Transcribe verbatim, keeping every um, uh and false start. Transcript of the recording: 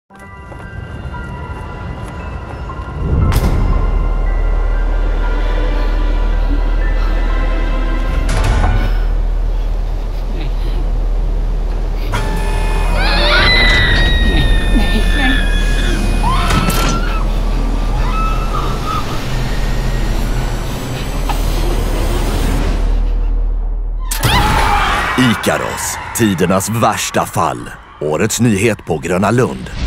Ikaros, tidernas värsta fall. Årets nyhet på Gröna Lund.